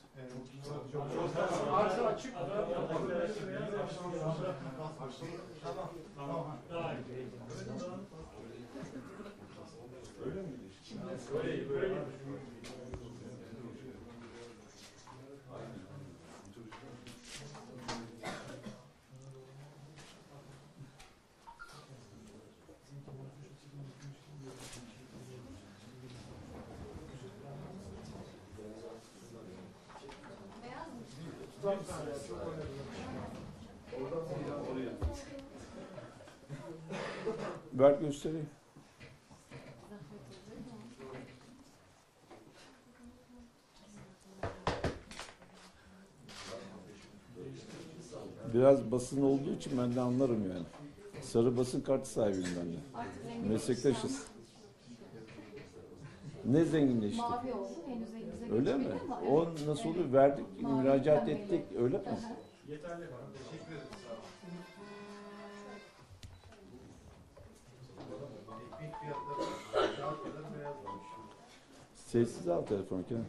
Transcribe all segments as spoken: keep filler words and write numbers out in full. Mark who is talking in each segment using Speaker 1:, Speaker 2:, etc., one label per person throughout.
Speaker 1: Arsa açık.
Speaker 2: Tamam. Tamam.
Speaker 1: Öyle mi?
Speaker 2: Öyle, böyle.
Speaker 3: Ver göstereyim. Biraz basın olduğu için ben de anlarım yani. Sarı basın kartı sahibiyim ben de. Meslektaşız. Ne zenginleşti?
Speaker 4: Mavi oldu. Henüz elimize
Speaker 3: Öyle mi?
Speaker 4: geçmedi ama
Speaker 3: O
Speaker 4: evet.
Speaker 3: nasıl oluyor?
Speaker 4: Evet.
Speaker 3: Verdik,
Speaker 4: Mavi
Speaker 3: müracaat
Speaker 4: pembeyle.
Speaker 3: ettik. Öyle mi?
Speaker 4: Aha.
Speaker 2: Yeterli var. Teşekkür ederim. Sağ olun. Ekmek fiyatları daha kadar beyaz olmuş.
Speaker 3: Sessiz al telefonu Kenan.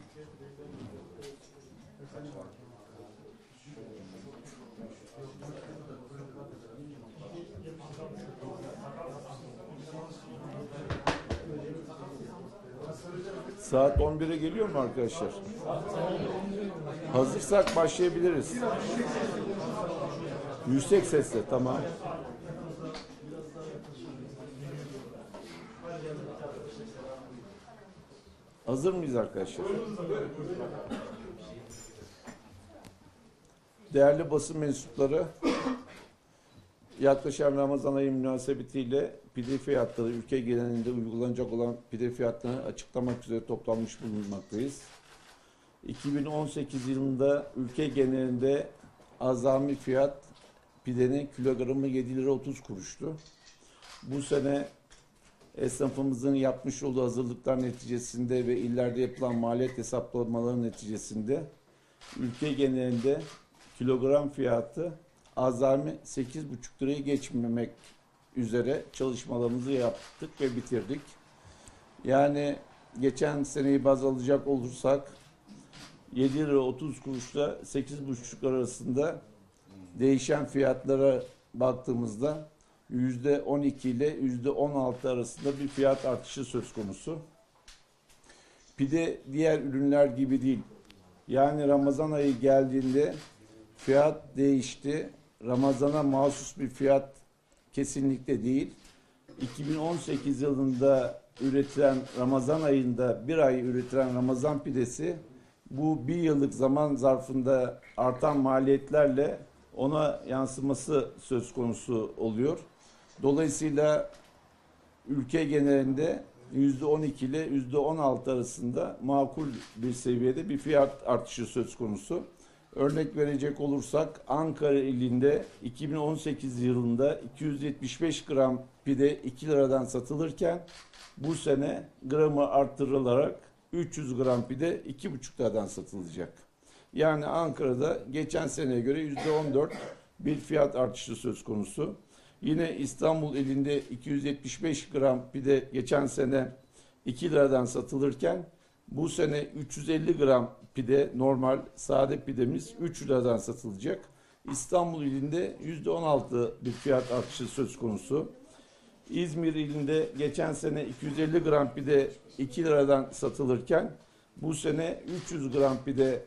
Speaker 3: Saat on bire geliyor mu arkadaşlar? Hazırsak başlayabiliriz. Yüksek sesle, tamam. Hazır mıyız arkadaşlar? Değerli basın mensupları, yaklaşan Ramazan ayı münasebetiyle pide fiyatları, ülke genelinde uygulanacak olan pide fiyatlarını açıklamak üzere toplanmış bulunmaktayız. iki bin on sekiz yılında ülke genelinde azami fiyat pidenin kilogramı yedi lira otuz kuruştu. Bu sene esnafımızın yapmış olduğu hazırlıklar neticesinde ve illerde yapılan maliyet hesaplamaları neticesinde ülke genelinde kilogram fiyatı azami sekiz buçuk lirayı geçmemek üzere çalışmalarımızı yaptık ve bitirdik. Yani geçen seneyi baz alacak olursak yedi lira otuz kuruşla sekiz buçuk arasında değişen fiyatlara baktığımızda yüzde on iki ile yüzde on altı arasında bir fiyat artışı söz konusu. Pide diğer ürünler gibi değil. Yani Ramazan ayı geldiğinde fiyat değişti. Ramazana mahsus bir fiyat kesinlikle değil. iki bin on sekiz yılında üretilen Ramazan ayında bir ay üretilen Ramazan pidesi bu bir yıllık zaman zarfında artan maliyetlerle ona yansıması söz konusu oluyor. Dolayısıyla ülke genelinde yüzde on iki ile yüzde on altı arasında makul bir seviyede bir fiyat artışı söz konusu. Örnek verecek olursak Ankara ilinde iki bin on sekiz yılında iki yüz yetmiş beş gram pide iki liradan satılırken bu sene gramı artırılarak üç yüz gram pide iki buçuk liradan satılacak. Yani Ankara'da geçen seneye göre yüzde on dört bir fiyat artışı söz konusu. Yine İstanbul ilinde iki yüz yetmiş beş gram pide geçen sene iki liradan satılırken bu sene üç yüz elli gram pide, normal sade pidemiz üç liradan satılacak. İstanbul ilinde yüzde on altı bir fiyat artışı söz konusu. İzmir ilinde geçen sene iki yüz elli gram pide iki liradan satılırken bu sene üç yüz gram pide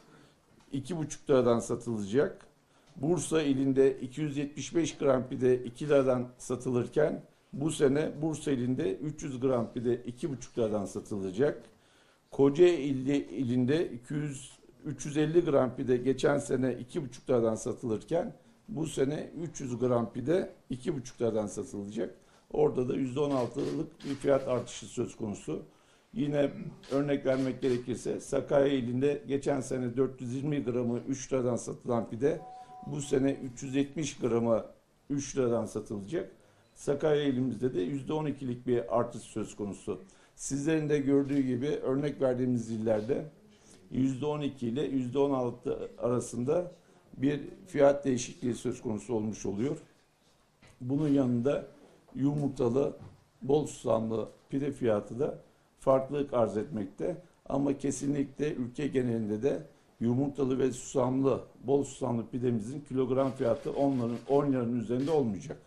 Speaker 3: iki buçuk liradan satılacak. Bursa ilinde iki yüz yetmiş beş gram pide iki liradan satılırken bu sene Bursa ilinde üç yüz gram pide iki buçuk liradan satılacak. Kocaeli ilinde iki yüz üç yüz elli gram pide geçen sene iki buçuk liradan satılırken bu sene üç yüz gram pide iki buçuk liradan satılacak. Orada da yüzde on altılık bir fiyat artışı söz konusu. Yine örnek vermek gerekirse Sakarya ilinde geçen sene dört yüz yirmi gramı üç liradan satılan pide bu sene üç yüz yetmiş gramı üç liradan satılacak. Sakarya ilimizde de yüzde on ikilik bir artış söz konusu. Sizlerin de gördüğü gibi örnek verdiğimiz illerde yüzde on iki ile yüzde on altı arasında bir fiyat değişikliği söz konusu olmuş oluyor. Bunun yanında yumurtalı, bol susamlı pide fiyatı da farklılık arz etmekte. Ama kesinlikle ülke genelinde de yumurtalı ve susamlı, bol susamlı pidemizin kilogram fiyatı on liranın üzerinde olmayacak.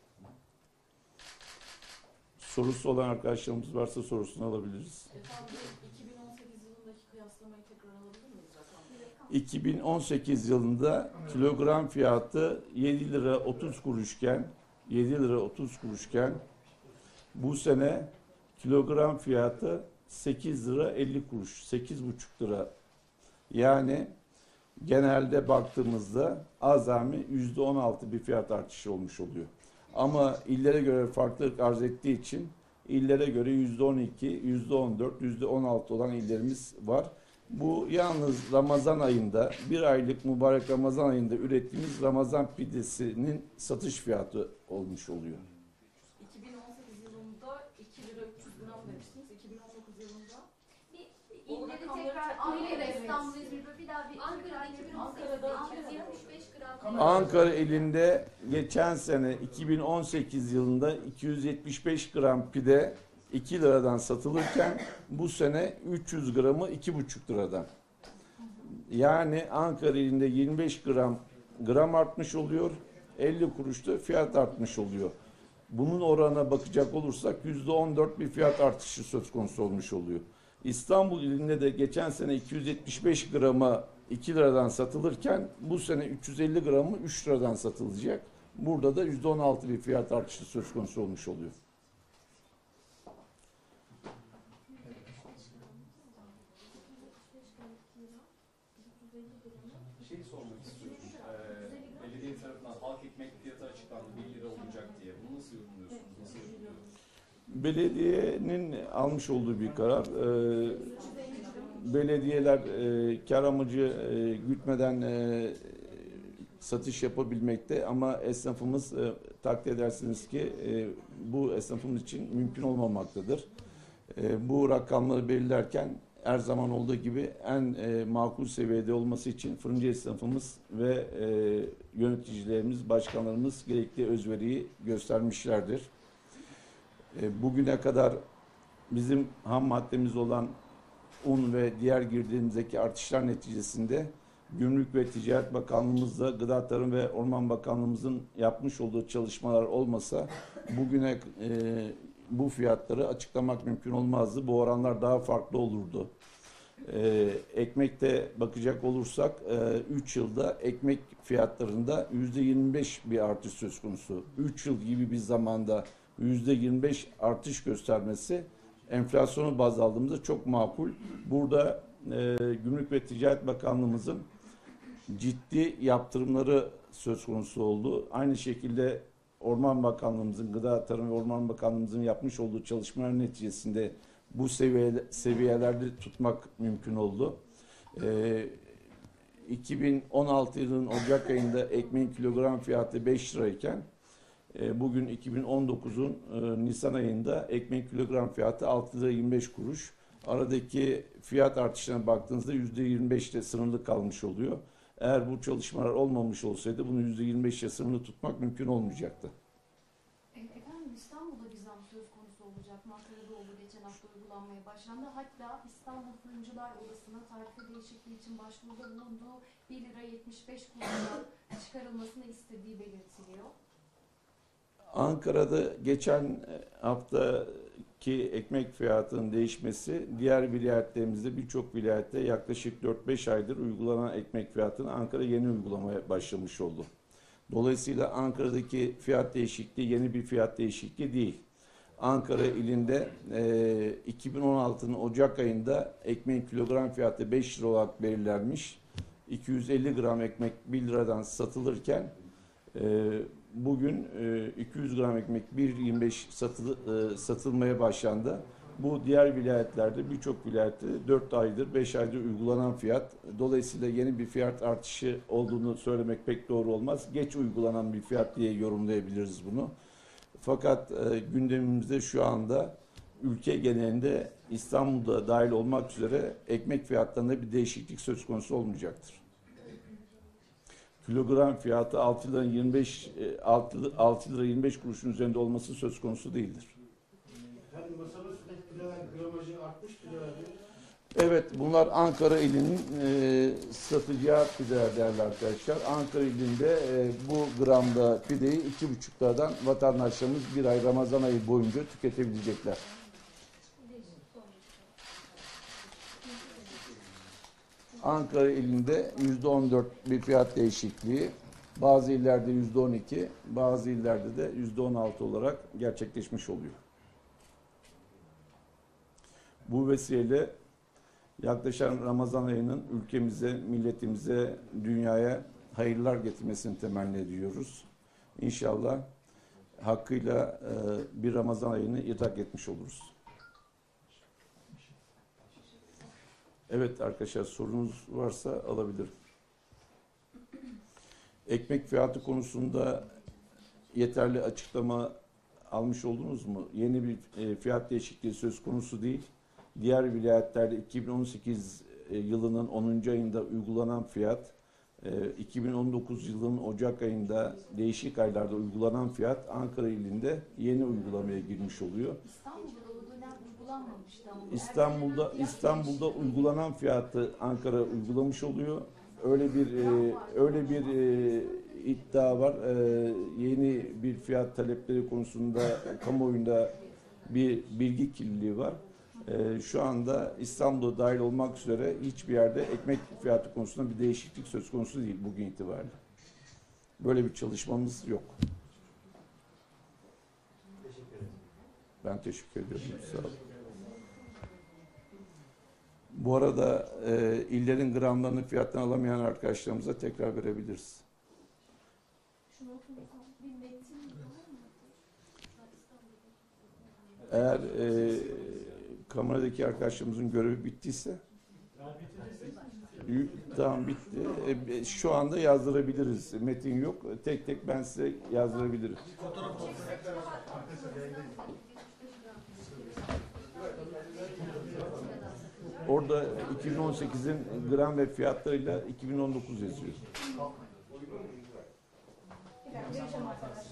Speaker 3: Sorusu olan arkadaşlarımız varsa sorusunu alabiliriz.
Speaker 4: Efendim iki bin on sekiz yılındaki kıyaslamayı tekrar alabilir miyiz rakamları?
Speaker 3: iki bin on sekiz yılında kilogram fiyatı yedi lira otuz kuruşken yedi lira otuz kuruşken bu sene kilogram fiyatı sekiz lira elli kuruş, sekiz buçuk lira. Yani genelde baktığımızda azami yüzde on altı bir fiyat artışı olmuş oluyor. Ama illere göre farklılık arz ettiği için illere göre yüzde on iki, yüzde on dört, yüzde on altı olan illerimiz var. Bu yalnız Ramazan ayında, bir aylık mübarek Ramazan ayında ürettiğimiz Ramazan pidesinin satış fiyatı olmuş oluyor.
Speaker 4: iki bin on sekiz yılında iki lira üç yüz gram demiştiniz. iki bin on dokuz yılında
Speaker 5: Bir
Speaker 4: O
Speaker 5: illeri
Speaker 4: rakamları
Speaker 5: tekrar
Speaker 4: tekrar
Speaker 5: Ankara,
Speaker 4: evet.
Speaker 5: İstanbul, İzmir bir daha bir
Speaker 4: Ankara'da
Speaker 5: iki bin on
Speaker 4: Ankara'da
Speaker 5: sekizde iki yüz yetmiş beş gram.
Speaker 3: Ankara ilinde geçen sene iki bin on sekiz yılında iki yüz yetmiş beş gram pide iki liradan satılırken bu sene üç yüz gramı iki buçuk liradan. Yani Ankara ilinde yirmi beş gram gram artmış oluyor, elli kuruşta fiyat artmış oluyor. Bunun oranına bakacak olursak yüzde on dört bir fiyat artışı söz konusu olmuş oluyor. İstanbul ilinde de geçen sene iki yüz yetmiş beş grama iki liradan satılırken bu sene üç yüz elli gramı üç liradan satılacak. Burada da yüzde on altı bir fiyat artışı söz konusu olmuş oluyor.
Speaker 1: Bir şey sormak istiyorum. Ee, belediye tarafından halk ekmek fiyatı açıklandı. bir lira olacak diye. Bunu nasıl yorumluyorsunuz? Nasıl yorumluyorsunuz?
Speaker 3: Belediyenin almış olduğu bir karar. Ee, belediyeler e, kar amacı e, gütmeden e, satış yapabilmekte ama esnafımız e, takdir edersiniz ki e, bu esnafımız için mümkün olmamaktadır. E, bu rakamları belirlerken her zaman olduğu gibi en e, makul seviyede olması için fırıncı esnafımız ve e, yöneticilerimiz, başkanlarımız gerekli özveriyi göstermişlerdir. E, bugüne kadar bizim ham maddemiz olan un ve diğer girdiğimizdeki artışlar neticesinde Gümrük ve Ticaret Bakanlığımızla Gıda Tarım ve Orman Bakanlığımızın yapmış olduğu çalışmalar olmasa bugüne e, bu fiyatları açıklamak mümkün olmazdı. Bu oranlar daha farklı olurdu. E, ekmekte bakacak olursak üç e, yılda ekmek fiyatlarında yüzde yirmi beş bir artış söz konusu. üç yıl gibi bir zamanda yüzde yirmi beş artış göstermesi enflasyonu baz aldığımızda çok makul. Burada e, Gümrük ve Ticaret Bakanlığımızın ciddi yaptırımları söz konusu oldu. Aynı şekilde Orman Bakanlığımızın, Gıda Tarım ve Orman Bakanlığımızın yapmış olduğu çalışmalar neticesinde bu seviye, seviyelerde tutmak mümkün oldu. E, iki bin on altı yılının Ocak ayında ekmeğin kilogram fiyatı beş lirayken bugün iki bin on dokuzun Nisan ayında ekmek kilogram fiyatı altı lira yirmi beş kuruş. Aradaki fiyat artışına baktığınızda yüzde yirmi beşte sınırlı kalmış oluyor. Eğer bu çalışmalar olmamış olsaydı bunu yüzde yirmi beşe sınırlı tutmak mümkün olmayacaktı.
Speaker 5: Efendim İstanbul'da bir zam söz konusu olacak. Ankara'da oldu, geçen hafta uygulanmaya başlandı. Hatta İstanbul Fırıncılar Odası'na tarife değişikliği için başvuruda bulunduğu bir lira yetmiş beş kuruştan çıkarılmasını istediği belirtiliyor.
Speaker 3: Ankara'da geçen haftaki ekmek fiyatının değişmesi diğer vilayetlerimizde birçok vilayette yaklaşık dört beş aydır uygulanan ekmek fiyatını Ankara yeni uygulamaya başlamış oldu. Dolayısıyla Ankara'daki fiyat değişikliği yeni bir fiyat değişikliği değil. Ankara ilinde e, iki bin on altının Ocak ayında ekmeğin kilogram fiyatı beş lira olarak belirlenmiş. iki yüz elli gram ekmek bir liradan satılırken e, bugün e, iki yüz gram ekmek bir lira yirmi beş satıl, e, satılmaya başlandı. Bu diğer vilayetlerde birçok vilayette dört aydır beş aydır uygulanan fiyat. Dolayısıyla yeni bir fiyat artışı olduğunu söylemek pek doğru olmaz. Geç uygulanan bir fiyat diye yorumlayabiliriz bunu. Fakat e, gündemimizde şu anda ülke genelinde İstanbul'da dahil olmak üzere ekmek fiyatlarında bir değişiklik söz konusu olmayacaktır. Kilogram fiyatı altı lira yirmi beş altı lira yirmi beş kuruşun üzerinde olması söz konusu değildir.
Speaker 2: Hani masanın üstündeki pilav gramajı artmış pilav.
Speaker 3: Evet, bunlar Ankara ilinin e, satacağı pideler değerli arkadaşlar. Ankara ilinde e, bu gramda pideyi iki buçuk liradan vatandaşlarımız bir ay Ramazan ayı boyunca tüketebilecekler. Ankara ilinde yüzde on dört bir fiyat değişikliği, bazı illerde yüzde on iki, bazı illerde de yüzde on altı olarak gerçekleşmiş oluyor. Bu vesileyle yaklaşan Ramazan ayının ülkemize, milletimize, dünyaya hayırlar getirmesini temenni ediyoruz. İnşallah hakkıyla e, bir Ramazan ayını idrak etmiş oluruz. Evet arkadaşlar, sorunuz varsa alabilirim. Ekmek fiyatı konusunda yeterli açıklama almış oldunuz mu? Yeni bir e, fiyat değişikliği söz konusu değil. Diğer vilayetlerde iki bin on sekiz yılının onuncu ayında uygulanan fiyat, iki bin on dokuz yılının Ocak ayında değişik aylarda uygulanan fiyat Ankara ilinde yeni uygulamaya girmiş oluyor.
Speaker 5: İstanbul'da o dönem uygulanmamıştı ama.
Speaker 3: İstanbul'da İstanbul'da uygulanan fiyatı Ankara uygulamış oluyor. Öyle bir e, öyle bir e, iddia var. E, yeni bir fiyat talepleri konusunda kamuoyunda bir bilgi kirliliği var. Ee, şu anda İstanbul'da dahil olmak üzere hiçbir yerde ekmek fiyatı konusunda bir değişiklik söz konusu değil bugün itibariyle. Böyle bir çalışmamız yok.
Speaker 2: Teşekkür ederim.
Speaker 3: Ben teşekkür ediyorum. Sağ olun. Bu arada e, illerin gramlarını fiyattan alamayan arkadaşlarımıza tekrar verebiliriz.
Speaker 5: Şunu oturursan bir metin var mı?
Speaker 3: Eğer e, kameradaki arkadaşlarımızın görevi bittiyse tamam bitti. E, şu anda yazdırabiliriz. Metin yok. Tek tek ben size yazdırabilirim. Orada iki bin on sekizin gram ve fiyatlarıyla iki bin on dokuz yazıyor.
Speaker 5: Vereceğim arkadaşlar.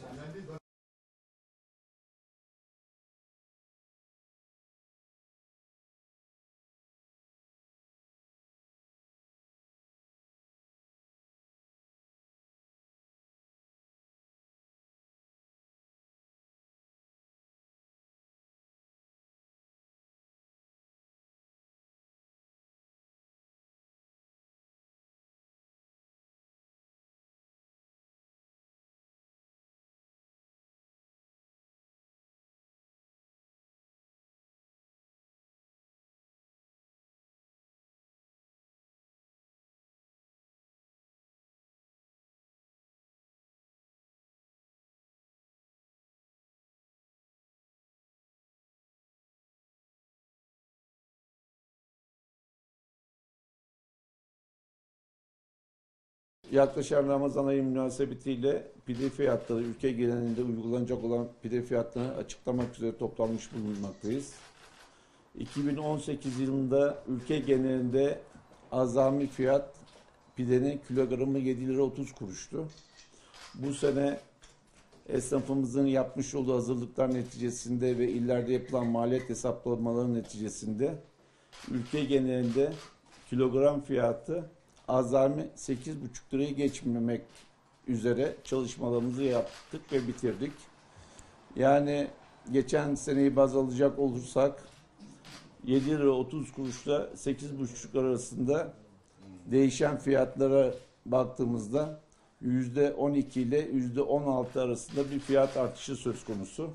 Speaker 3: Yaklaşan Ramazan ayı münasebetiyle pide fiyatları ülke genelinde uygulanacak olan pide fiyatlarını açıklamak üzere toplanmış bulunmaktayız. iki bin on sekiz yılında ülke genelinde azami fiyat pidenin kilogramı yedi lira otuz kuruştu. Bu sene esnafımızın yapmış olduğu hazırlıklar neticesinde ve illerde yapılan maliyet hesaplamaları neticesinde ülke genelinde kilogram fiyatı azami sekiz buçuk lirayı geçmemek üzere çalışmalarımızı yaptık ve bitirdik. Yani geçen seneyi baz alacak olursak yedi lira otuz kuruşla sekiz buçuk arasında değişen fiyatlara baktığımızda yüzde on iki ile yüzde on altı arasında bir fiyat artışı söz konusu.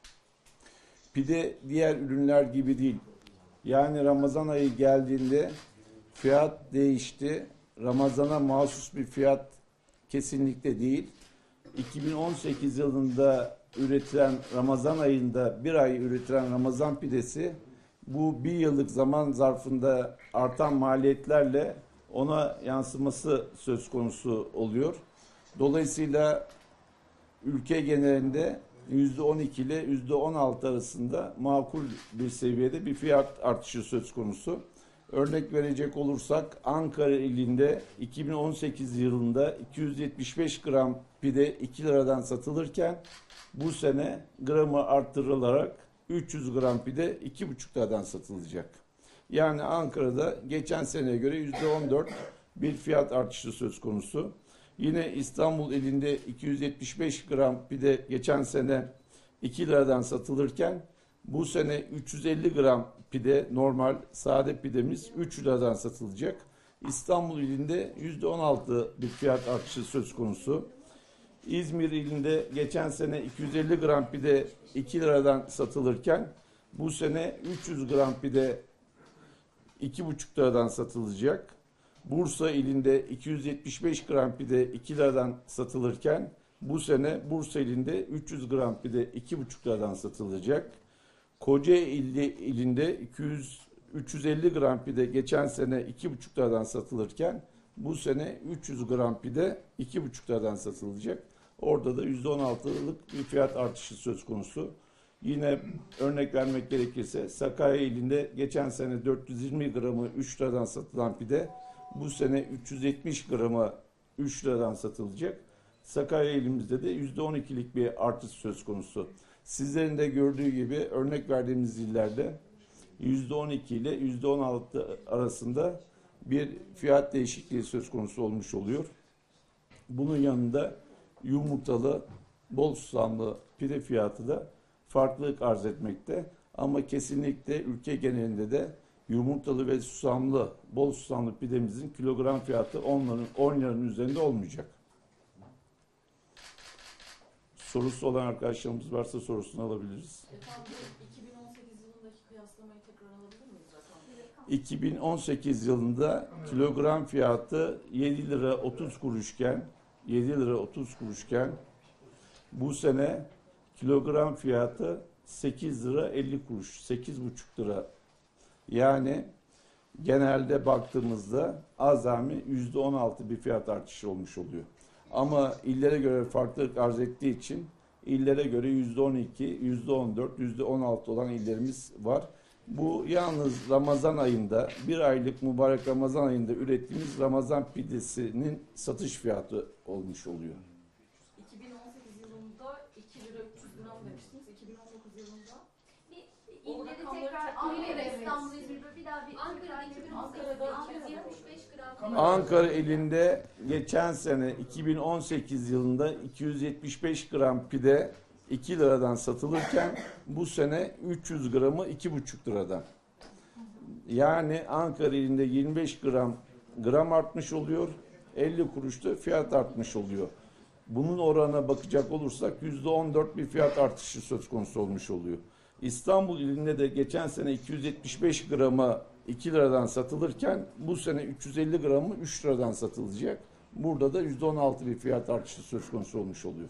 Speaker 3: Pide diğer ürünler gibi değil. Yani Ramazan ayı geldiğinde fiyat değişti. Ramazana mahsus bir fiyat kesinlikle değil. iki bin on sekiz yılında üretilen Ramazan ayında bir ay üretilen Ramazan pidesi bu bir yıllık zaman zarfında artan maliyetlerle ona yansıması söz konusu oluyor. Dolayısıyla ülke genelinde yüzde on iki ile yüzde on altı arasında makul bir seviyede bir fiyat artışı söz konusu. Örnek verecek olursak Ankara ilinde iki bin on sekiz yılında iki yüz yetmiş beş gram pide iki liradan satılırken bu sene gramı arttırılarak üç yüz gram pide iki buçuk liradan satılacak. Yani Ankara'da geçen seneye göre yüzde on dört bir fiyat artışı söz konusu. Yine İstanbul ilinde iki yüz yetmiş beş gram pide geçen sene iki liradan satılırken bu sene üç yüz elli gram pide, normal sade pidemiz üç liradan satılacak. İstanbul ilinde yüzde on altı bir fiyat artışı söz konusu. İzmir ilinde geçen sene iki yüz elli gram pide iki liradan satılırken bu sene üç yüz gram pide iki buçuk liradan satılacak. Bursa ilinde iki yüz yetmiş beş gram pide iki liradan satılırken bu sene Bursa ilinde üç yüz gram pide iki buçuk liradan satılacak. Kocaeli ilinde iki yüz üç yüz elli gram pide geçen sene iki buçuk liradan satılırken bu sene üç yüz gram pide iki buçuk liradan satılacak. Orada da yüzde on altılık bir fiyat artışı söz konusu. Yine örnek vermek gerekirse Sakarya ilinde geçen sene dört yüz yirmi gramı üç liradan satılan pide bu sene üç yüz yetmiş gramı üç liradan satılacak. Sakarya ilimizde de yüzde on ikilik bir artış söz konusu. Sizlerin de gördüğü gibi örnek verdiğimiz illerde yüzde on iki ile yüzde on altı arasında bir fiyat değişikliği söz konusu olmuş oluyor. Bunun yanında yumurtalı, bol susamlı pide fiyatı da farklılık arz etmekte. Ama kesinlikle ülke genelinde de yumurtalı ve susamlı, bol susamlı pidemizin kilogram fiyatı on liranın üzerinde olmayacak. Sorusu olan arkadaşlarımız varsa sorusunu alabiliriz.
Speaker 4: Efendim, iki bin on sekiz yılındaki kıyaslamayı tekrar alabilir miyiz rakamları?
Speaker 3: iki bin on sekiz yılında kilogram fiyatı yedi lira otuz kuruşken yedi lira otuz kuruşken bu sene kilogram fiyatı sekiz lira elli kuruş, sekiz buçuk lira. Yani genelde baktığımızda azami yüzde on altı bir fiyat artışı olmuş oluyor. Ama illere göre farklılık arz ettiği için illere göre yüzde on iki, yüzde on dört, yüzde on altı olan illerimiz var. Bu yalnız Ramazan ayında, bir aylık mübarek Ramazan ayında ürettiğimiz Ramazan pidesinin satış fiyatı olmuş oluyor.
Speaker 4: iki bin on sekiz yılında iki lira üç yüz gram demiştiniz. iki bin on dokuz yılında
Speaker 5: Bir
Speaker 4: O
Speaker 5: illeri
Speaker 4: rakamları
Speaker 5: tekrar
Speaker 4: tekrar
Speaker 5: Ankara,
Speaker 4: evet.
Speaker 5: İstanbul, İzmir bir daha bir
Speaker 6: Ankara iki bin on sekiz,
Speaker 4: Ankara'da
Speaker 6: altı yüz yetmiş beş gram.
Speaker 3: Ankara ilinde geçen sene iki bin on sekiz yılında iki yüz yetmiş beş gram pide iki liradan satılırken bu sene üç yüz gramı iki buçuk liradan. Yani Ankara ilinde yirmi beş gram gram artmış oluyor, elli kuruşta fiyat artmış oluyor. Bunun oranına bakacak olursak yüzde on dört bir fiyat artışı söz konusu olmuş oluyor. İstanbul ilinde de geçen sene iki yüz yetmiş beş gramı iki liradan satılırken bu sene üç yüz elli gramı üç liradan satılacak. Burada da yüzde on altı bir fiyat artışı söz konusu olmuş oluyor.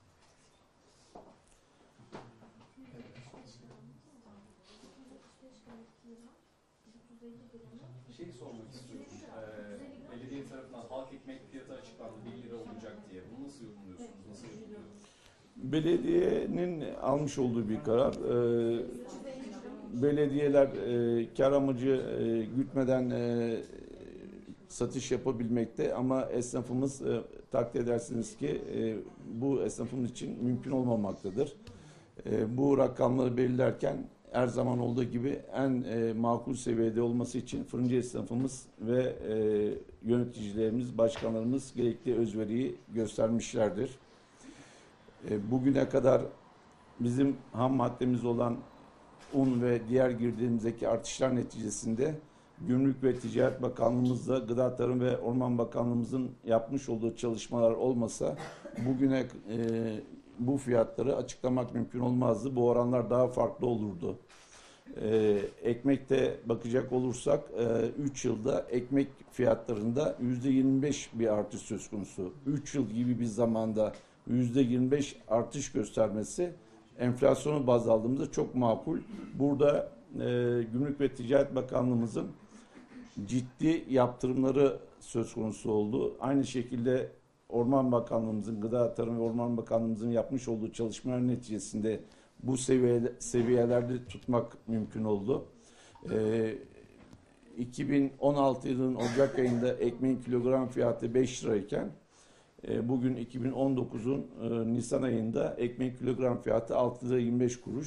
Speaker 1: Bir şey sormak istiyorum. Ee, belediye tarafından halk ekmek fiyatı açıklandı, bir lira olacak diye. Bunu nasıl yorumluyorsunuz? Nasıl yorumluyorsunuz?
Speaker 3: Belediyenin almış olduğu bir karar. Ee, belediyeler e, kar amacı e, gütmeden e, satış yapabilmekte ama esnafımız e, takdir edersiniz ki e, bu esnafımız için mümkün olmamaktadır. E, bu rakamları belirlerken her zaman olduğu gibi en e, makul seviyede olması için fırıncı esnafımız ve e, yöneticilerimiz, başkanlarımız gerekli özveriyi göstermişlerdir. E, bugüne kadar bizim ham maddemiz olan un ve diğer girdiğimizdeki artışlar neticesinde Gümrük ve Ticaret Bakanlığımızla Gıda Tarım ve Orman Bakanlığımızın yapmış olduğu çalışmalar olmasa bugüne e, bu fiyatları açıklamak mümkün olmazdı. Bu oranlar daha farklı olurdu. E, ekmekte bakacak olursak üç yılda ekmek fiyatlarında yüzde yirmi beş bir artış söz konusu. üç yıl gibi bir zamanda yüzde yirmi beş artış göstermesi enflasyonu baz aldığımızda çok makul. Burada e, Gümrük ve Ticaret Bakanlığımızın ciddi yaptırımları söz konusu oldu. Aynı şekilde Orman Bakanlığımızın, Gıda Tarım ve Orman Bakanlığımızın yapmış olduğu çalışmalar neticesinde bu seviye, seviyelerde tutmak mümkün oldu. E, iki bin on altı yılının Ocak ayında ekmeğin kilogram fiyatı beş lirayken e, bugün iki bin on dokuzun e, Nisan ayında ekmeğin kilogram fiyatı altı lira yirmi beş kuruş.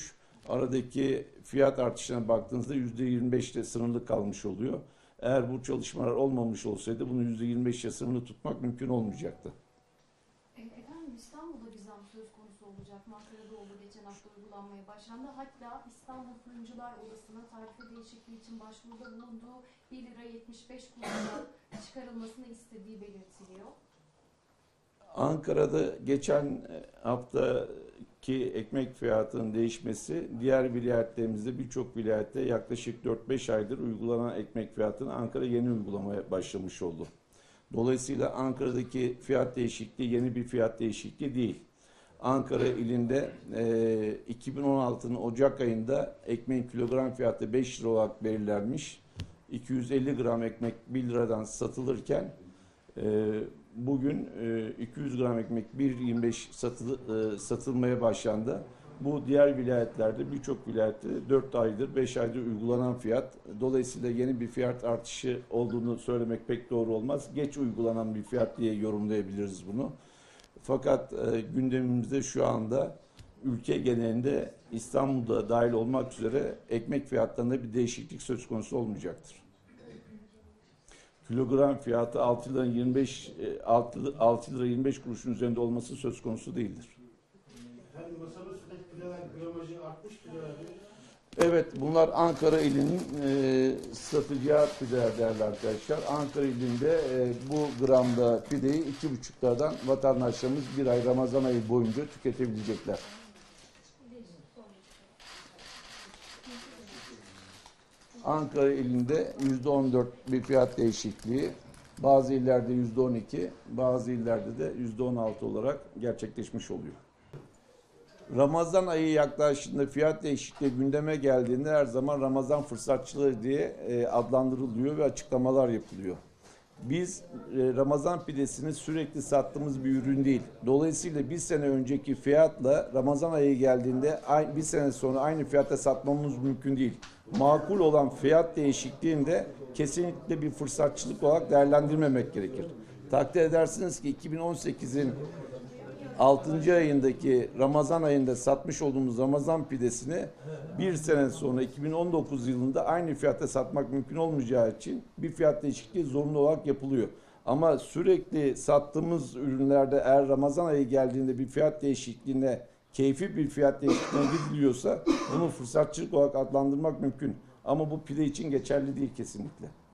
Speaker 3: Aradaki fiyat artışına baktığınızda yüzde yirmi beşte sınırlı kalmış oluyor. Eğer bu çalışmalar olmamış olsaydı bunu yüzde yirmi beşe sınırlı tutmak mümkün olmayacaktı.
Speaker 5: E, Efendim İstanbul'da bir zam söz konusu olacak mı? Ankara'da oldu, geçen hafta uygulanmaya başlandı. Hatta İstanbul Fırıncılar Odası'na tarife değişikliği için başvuruda bulunduğu bir lira yetmiş beş kuruşa çıkarılmasını istediği belirtiliyor.
Speaker 3: Ankara'da geçen haftaki ekmek fiyatının değişmesi diğer vilayetlerimizde birçok vilayette yaklaşık dört beş aydır uygulanan ekmek fiyatını Ankara yeni uygulamaya başlamış oldu. Dolayısıyla Ankara'daki fiyat değişikliği yeni bir fiyat değişikliği değil. Ankara ilinde e, iki bin on altının Ocak ayında ekmeğin kilogram fiyatı beş lira olarak belirlenmiş. iki yüz elli gram ekmek bir liradan satılırken e, bugün e, iki yüz gram ekmek bir yirmi beş satıl, e, satılmaya başlandı. Bu diğer vilayetlerde birçok vilayette dört aydır beş aydır uygulanan fiyat. Dolayısıyla yeni bir fiyat artışı olduğunu söylemek pek doğru olmaz. Geç uygulanan bir fiyat diye yorumlayabiliriz bunu. Fakat e, gündemimizde şu anda ülke genelinde İstanbul'da dahil olmak üzere ekmek fiyatlarında bir değişiklik söz konusu olmayacaktır. Kilogram fiyatı altı lira yirmi beş altı lira yirmi beş kuruşun üzerinde olması söz konusu değildir.
Speaker 2: Efendim masada üstteki pideler gramajı artmış pideler.
Speaker 3: Evet, bunlar Ankara ilinin e, satacağı pideler değerli arkadaşlar. Ankara ilinde e, bu gramda pideyi iki buçuk liradan vatandaşlarımız bir ay Ramazan ayı boyunca tüketebilecekler. Ankara ilinde yüzde on dört bir fiyat değişikliği, bazı illerde yüzde on iki, bazı illerde de yüzde on altı olarak gerçekleşmiş oluyor. Ramazan ayı yaklaştığında fiyat değişikliği gündeme geldiğinde her zaman Ramazan fırsatçıları diye e, adlandırılıyor ve açıklamalar yapılıyor. Biz e, Ramazan pidesini sürekli sattığımız bir ürün değil. Dolayısıyla bir sene önceki fiyatla Ramazan ayı geldiğinde bir sene sonra aynı fiyata satmamız mümkün değil. Makul olan fiyat değişikliğinde kesinlikle bir fırsatçılık olarak değerlendirmemek gerekir. Takdir edersiniz ki iki bin on sekizin altıncı ayındaki Ramazan ayında satmış olduğumuz Ramazan pidesini bir sene sonra iki bin on dokuz yılında aynı fiyata satmak mümkün olmayacağı için bir fiyat değişikliği zorunlu olarak yapılıyor. Ama sürekli sattığımız ürünlerde eğer Ramazan ayı geldiğinde bir fiyat değişikliğine, keyfi bir fiyat değişikliğine gidiliyorsa bunu fırsatçılık olarak adlandırmak mümkün. Ama bu pide için geçerli değil kesinlikle.